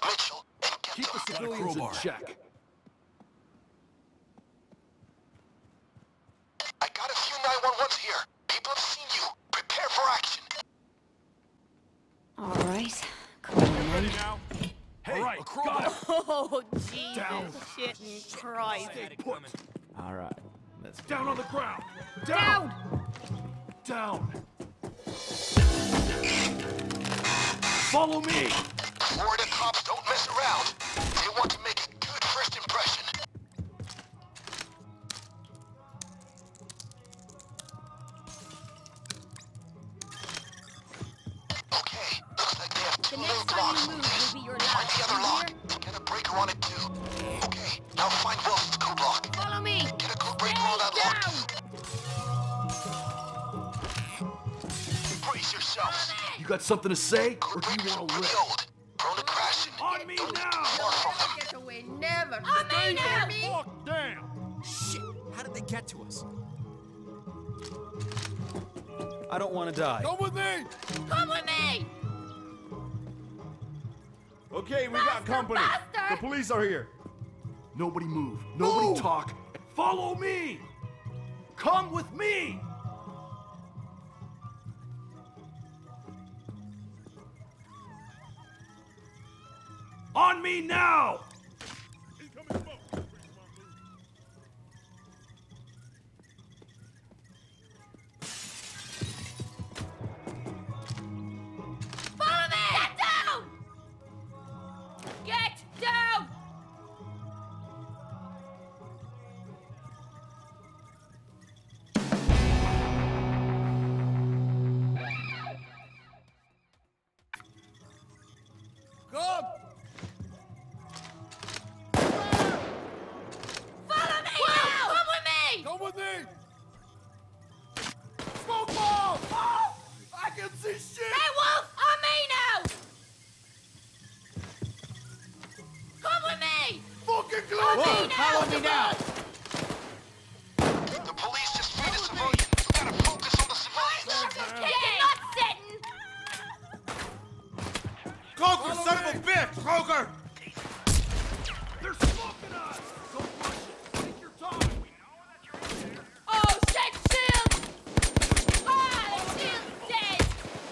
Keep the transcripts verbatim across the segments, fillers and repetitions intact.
Mitchell and get Keep the them. civilians in check. I got a few nine one ones here. People have seen you. Prepare for action. All right. Come on, Ready now? Hey, All right, got him. Oh, Jesus Down. shitting Christ. Put. All right, let's go. Down on the ground. Down! Down. Follow me. Florida cops don't mess around. They want to make a good first impression. Okay, looks like they have two The little next time blocks you on move this. will be your Find the last. other You lock. hear? Get a breaker on it too. Okay, now find Wilson's code lock. Follow me! Get a code breaker on that Down! lock. Brace yourselves. You got something to say, or Code do you breakers are want to pretty live? old. Prone to crashing. On me Don't now! far from them. Get away, never! On me now! Fuck down! Shit! How did they get to us? I don't want to die. Come with me! Come with me! Okay, we got company. bastard! The police are here. Nobody move. Nobody talk. Follow me! Come with me! On me now! Follow me! Get down! Get down! Come! Follow me now! Come with me! Come with me! Smoke bomb! Oh! I can see shit! Hey, Wolf! On me now! Come with me! Fucking On glove! me now! Follow me now! The police just freed a civilian. You gotta focus on the civilians. You're not sitting! Kroger, son of a bitch! Kroger! They're smoking us! Don't rush it! Take your time! Oh, shit, shield! Ah, the shield's dead!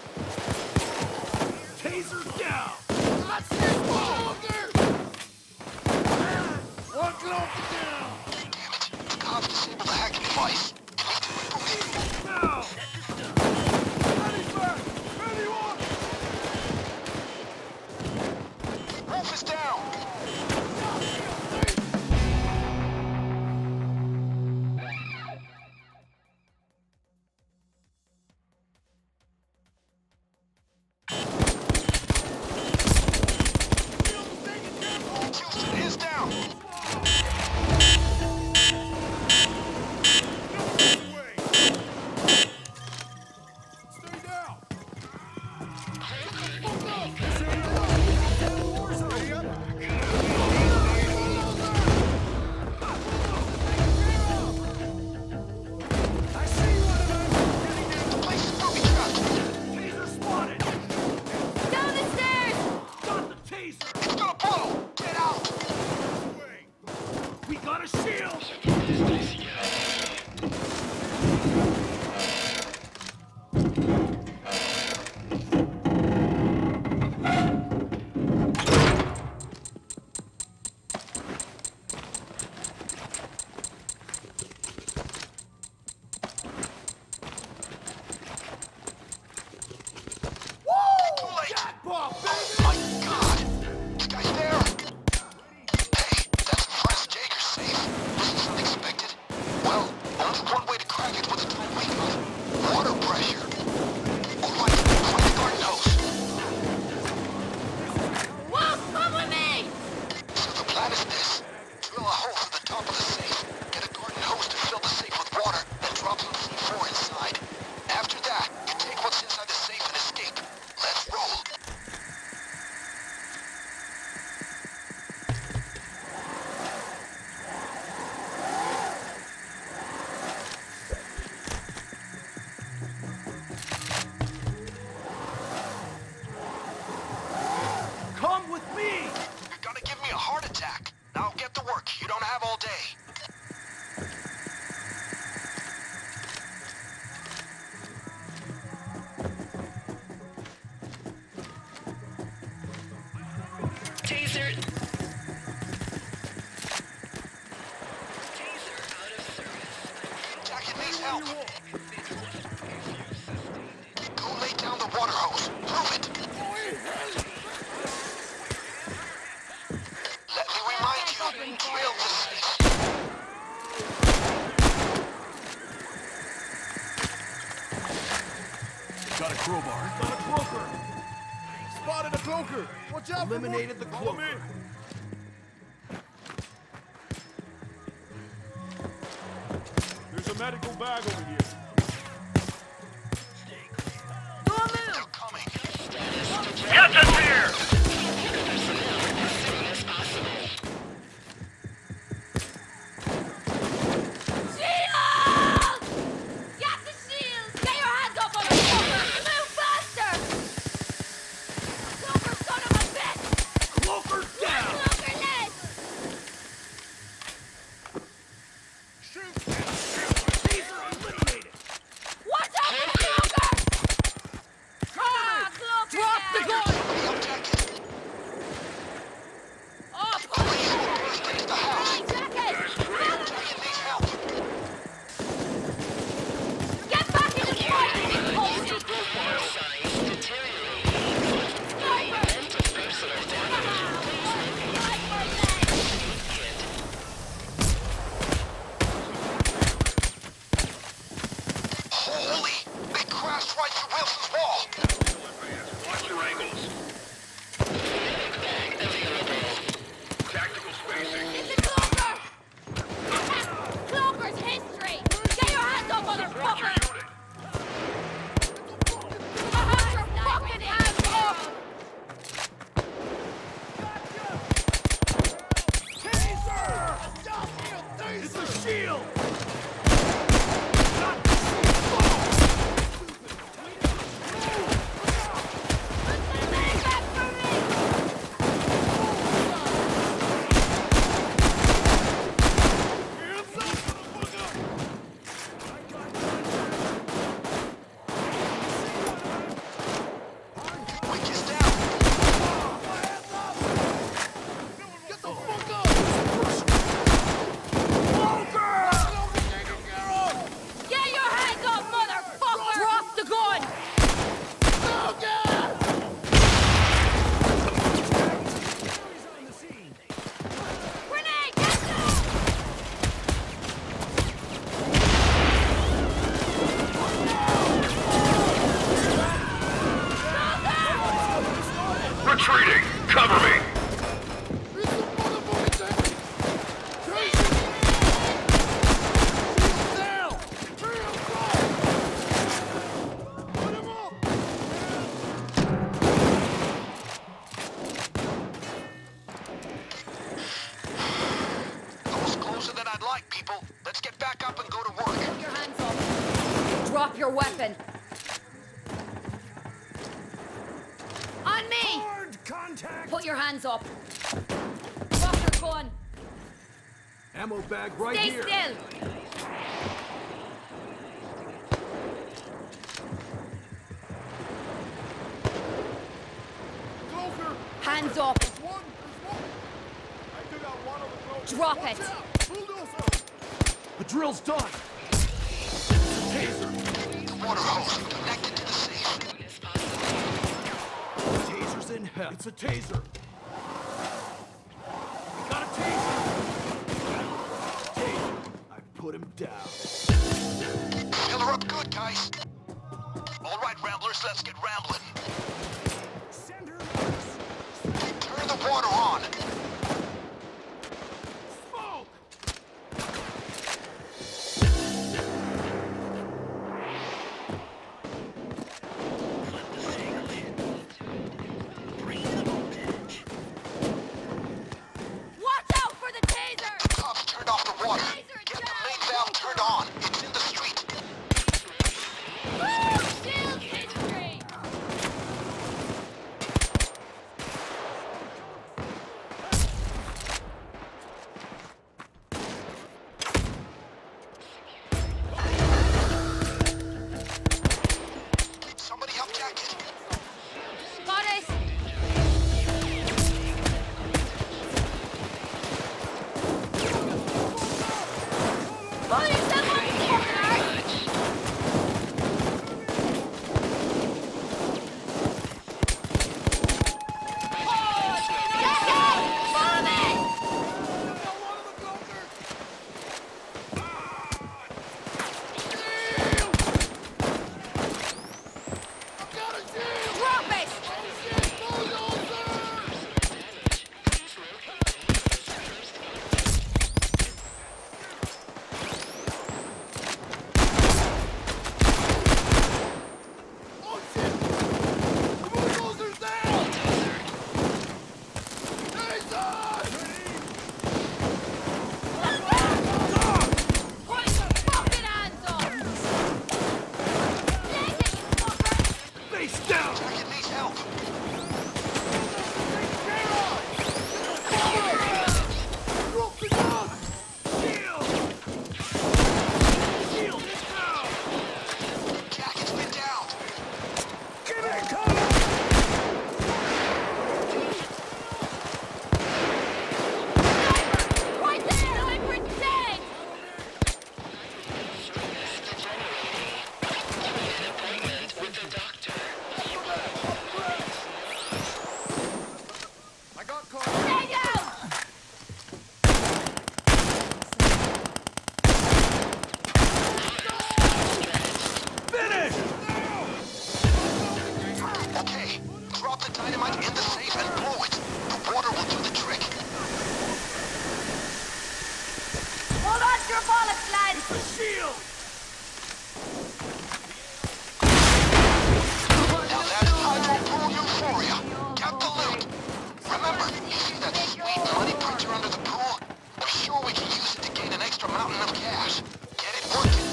Taser down! That's it, Walker! One glove down! Damn it. The cops disabled the hacking device. Now! Ready, sir! Ready, one! Wolf is down. Houston is down. Stay down! I see one of them! The place is booby-trapped. Taser spotted! Down the stairs! Got the taser! It's gonna blow. Get out. We got a shield! Too late. Jackpot, Oh baby! my God. This guy's there. Hey, that's Press Jager's safe. This is unexpected. Taser. Taser out of service. Jacket needs help. Go lay down the water hose. Prove it. Let me remind you, drill the safe. Got a crowbar. Got a cloaker. Spotted a cloaker. Watch out. Eliminated the Follow me. cloaker. There's a medical bag over here. They're coming. Get us here! Personnel as soon as possible. Shield! Got the shield! Get your hands up on the cloaker! Move faster! Cloaker, son of a bitch! Cloaker down! Cloaker led! Shoot! Taser eliminated! Watch out for the cloaker! Ah, cloaker! Drop the gun! Real jacket. Oh, push! Birthday the house. Hey, jacket! Jacket needs help. Get back in the fight! User profile signs deteriorating. Sniper! Mental personal damage. Sniper leg! Holy! They crashed right through Wilson's wall. Watch your angles. Bag available. Tactical spacing. It's a cloaker! Cloaker's history! Get your hands up, Watch your motherfucker! unit. Get your fucking hands up! It's a shield! Lean back for me! Wick is down. Get the fuck up. Get your hands up, motherfucker! Drop the gun! Grenade! Get down! Retreating. Cover me. That was closer than I'd like, people. Let's get back up and go to work. Put your hands up. Drop your weapon. On me! Hard contact! Put your hands up. Drop your gun. Ammo bag right Stay here. still. Cloaker. Hands up. There's one. There's one. I took out one of the cloakers. Drop Watch it. out. Bulldozer. The drill's done. Taser. The water hose connected to the safe. Taser's in hell. It's a taser. We got a taser. Taser. I put him down. Fill her up good, guys. All right, Ramblers, let's get rambling. Send her. Turn the water on. Smoke! Watch out for the taser! The cops turned off the water. Get the main valve turned on. It's in the street. Woo! Shield history! Stay down! Finish! Okay, drop the dynamite in the safe and blow it. The water will do the trick. Hold on to your bollocks, lads! The shield! Now that's hydro euphoria. Get the loot. Remember, you see that sweet money printer under the pool? I'm sure we can use it to gain an extra mountain of cash. Get it working.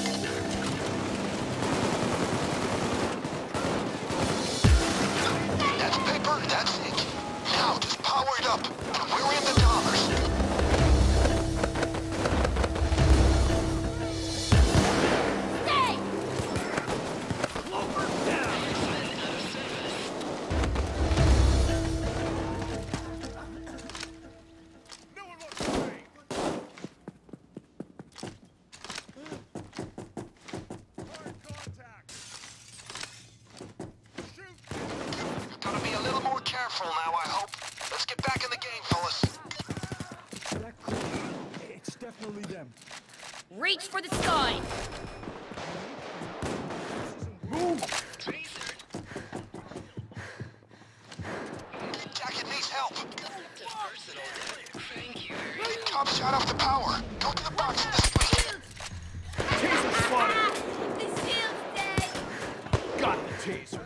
That's paper, that's ink. Now just power it up, and we're in the dollars. Stay! Clover down! No one wants to pay. Hard contact. Shoot. Gotta be a little more careful now, I hope. Let's get back in the game, fellas. That cool. It's definitely them. Reach for the sky! Jacket needs help. Thank you. Top shot off the power. Go to the box in the street. Taser spotted! The shield's dead! Got the taser!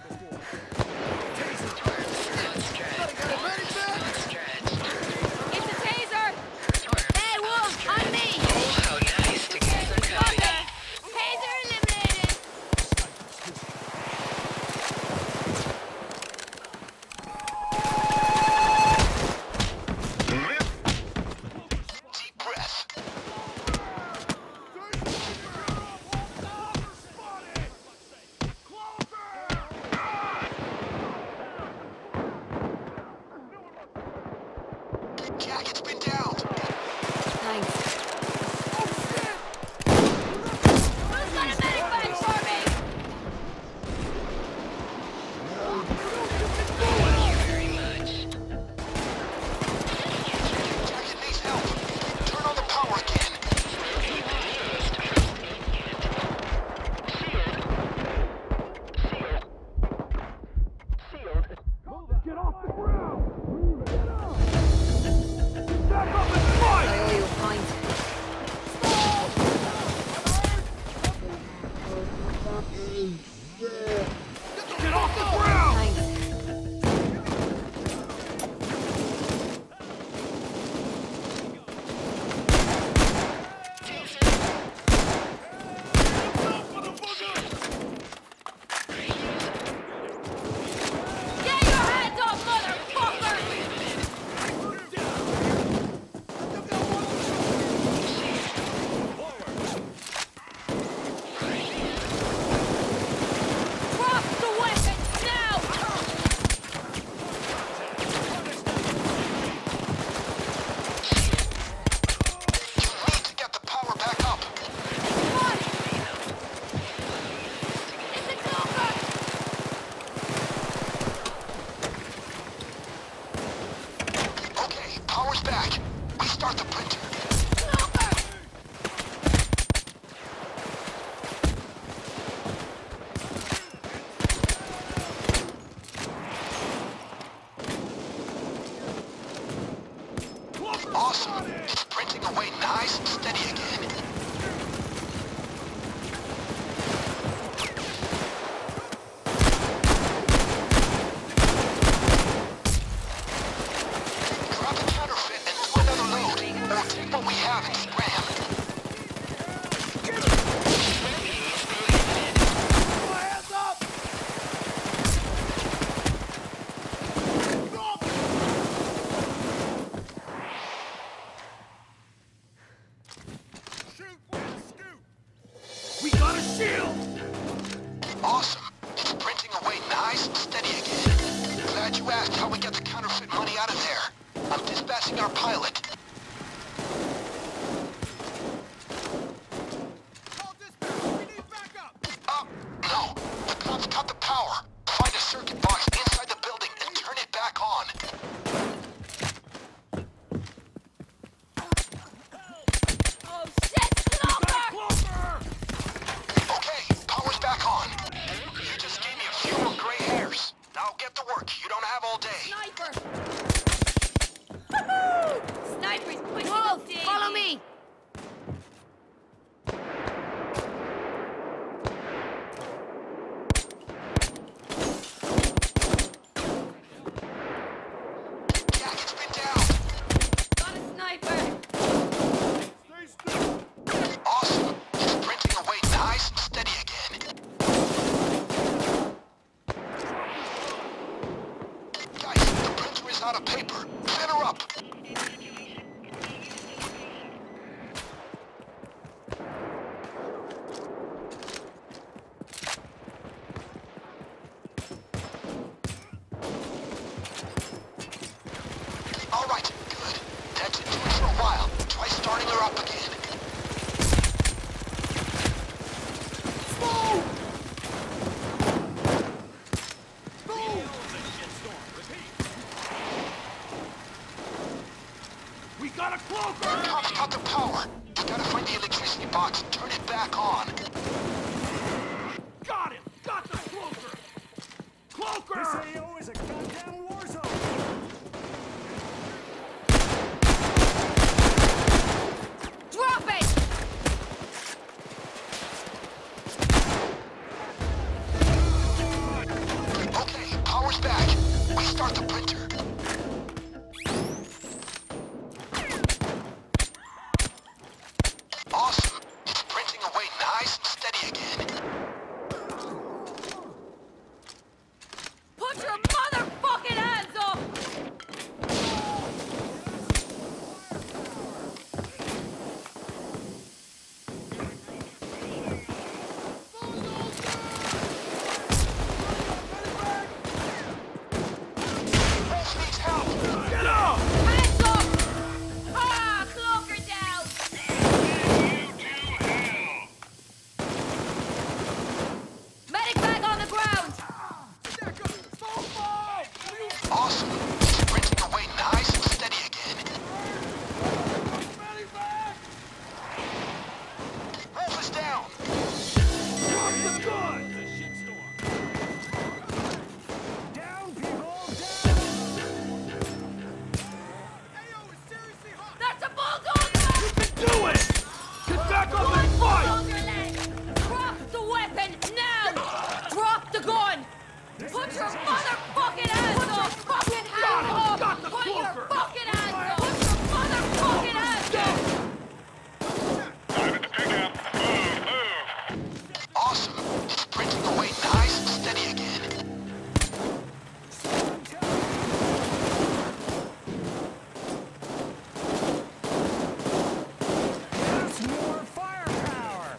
It's a taser! Hey, Wolf, on me! Oh, how nice to get some company. Taser eliminated! Deep breath. Jacket's been downed. Thanks. Who's got a medic bag for me? Thank you very much. Jacket needs help. Turn on the power again. Get off the ground! Back up and fight! I owe you a pint. Get off the ground! Thanks. Get your hands off, motherfucker! Drop the weapons now! You need to get the power back up. Come on! It's a clover! Okay, power's back. Restart the printer. Clover! Awesome. It's printing away nice and steady again. Drop a counterfeit and do another load. Or take what we have and scram. Hands up! Shoot with a scoop! We got a shield! Awesome. It's printing away nice and steady again. Glad you asked how we get the counterfeit money out of there. I'm dispatching our pilot. Call dispatch! We need backup! Uh, no. The cops cut the power. Find a circuit box inside the building and turn it back on. We got a cloaker! Com's got the power. You gotta find the electricity box and turn it back on. Got him! Got the cloaker! Cloaker! This A O is a goddamn war zone. Drop it! Okay, power's back. We start the printer. Awesome. It's printing away nice and steady again. Put your motherfucking hands up! Wolf needs help. Get up! Hands up! Ah, cloaker down! Medic bag on the ground! Awesome. It's printing away nice and steady again. Wolf is down. Drop the gun! Down, people, down. That's a bulldozer! Do it! Get back up and fight! Drop the weapon now! Drop the gun! Put your motherfucking hands up! Fucking hands Got him! up! Got the Put your cloaker! fucking hands up! Put your motherfucking hands up! Time at the pickup. Move, move. Awesome. It's printing away nice and steady again. That's more firepower.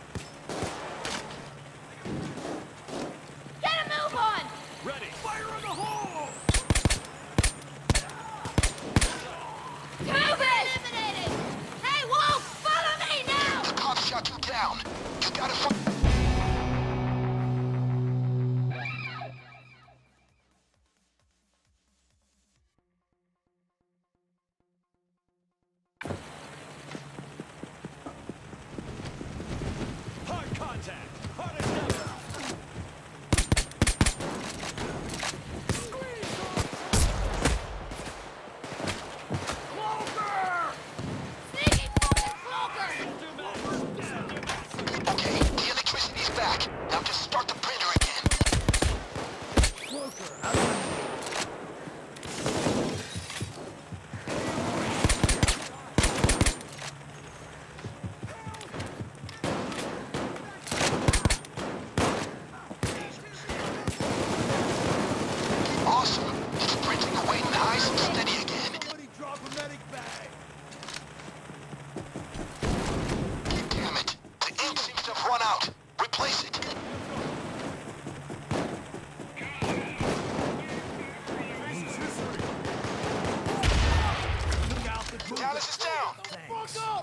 Get a move on! Ready! Fire in the hole! Move it! Eliminated! Hey, Wolf! Follow me now! The cop shot you down. You gotta find... Hard contact. Hard as ever. Cloaker! Sneaky fucking cloaker! Okay, the electricity's back. Now just start the printer again. Awesome. It's printing away nice and steady again. Somebody drop a medic bag. Damn it. The ink seems to have run out. Replace it. Dallas is down. Fuck up.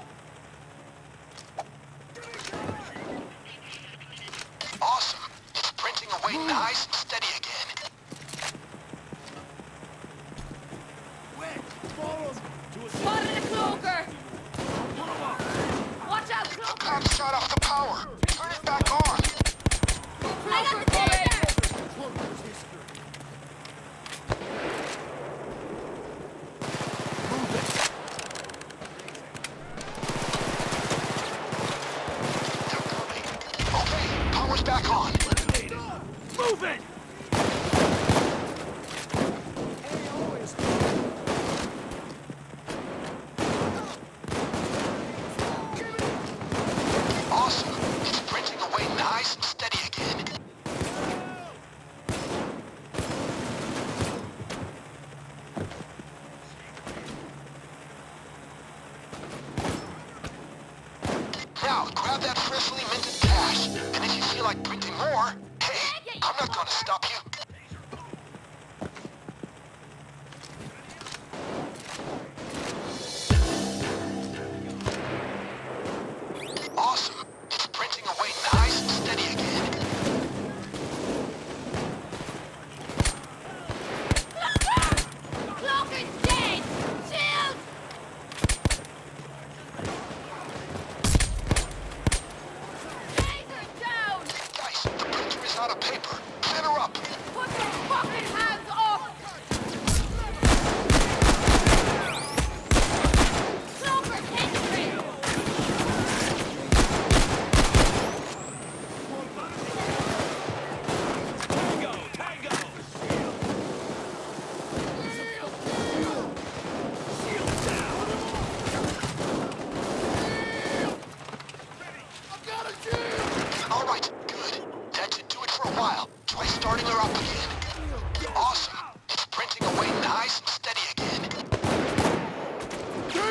Awesome. It's printing away nice and steady again. Wick, follow him to a Spotted a cloaker! Watch out, The cloaker! cop shut off the power. Turn it back on. I got the taser! cloaker's history. They're coming. Okay, power's back on. Move it! A O is Awesome. It's printing away nice and steady again. Now, grab that freshly minted cash. And if you feel like printing more, hey, I'm not gonna stop you. Awesome. It's printing away nice and steady again. Cloaker's dead! Shield!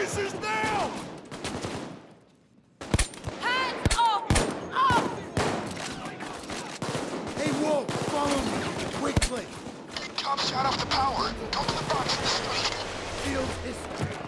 Tracers down! Hands up! Up! Hey, Wolf, follow me. Quickly. Tom shut off the power. Go to the box in the street. Field is...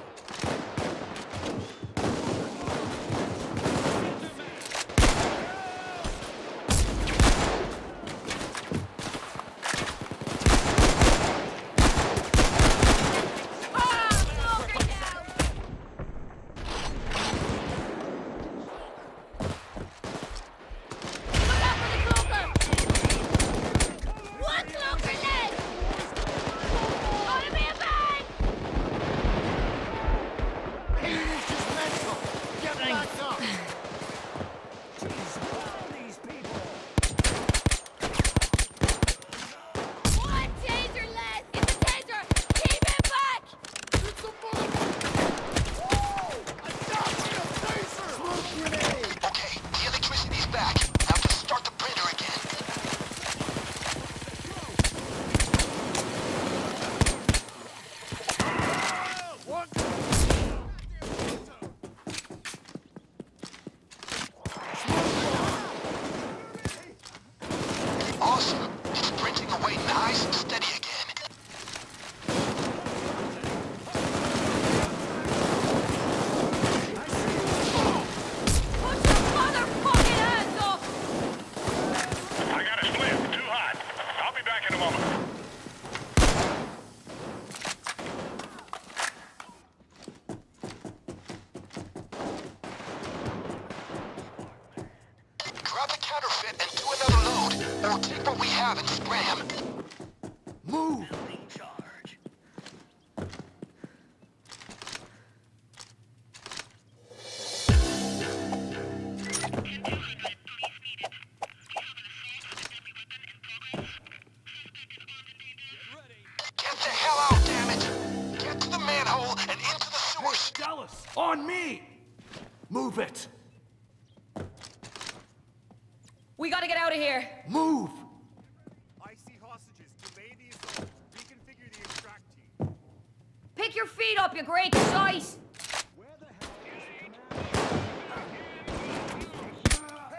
Grab the counterfeit and do another load, or take what we have and scram. Move! Get the hell out, damn it! Get to the manhole and into the sewers! Dallas, on me! Move it! We gotta get out of here. Move! I see hostages. Delay the assault. Reconfigure the extract team. Pick your feet up, you great shite! Where the hell is the command?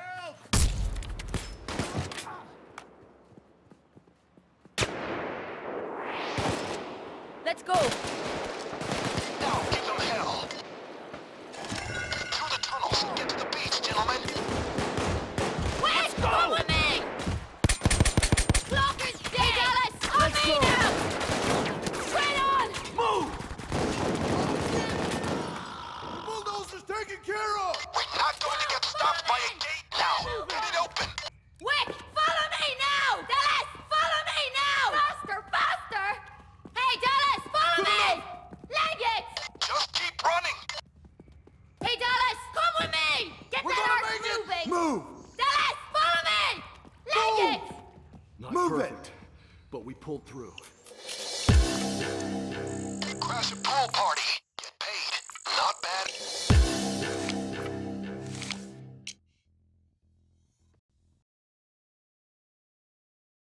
Help! Let's go. Now give them hell! Through the tunnels and get to the beach, gentlemen! Wait! Come with me! Clock is dead! Hey, Dallas! On me now! Straight on! Move! The bulldozer's taken care of! We're not going to get stopped by a gate now! Get it open! Wick! Follow me now! Dallas! Follow me now! Faster! Faster! Hey, Dallas! Follow me! Leg it! Just keep running! Hey, Dallas! Come with me! Get We're that gonna arse make it! moving! Move! Dallas! Follow me! Leg Move! it! Not Move it. perfect, but we pulled through. Crash a pool party!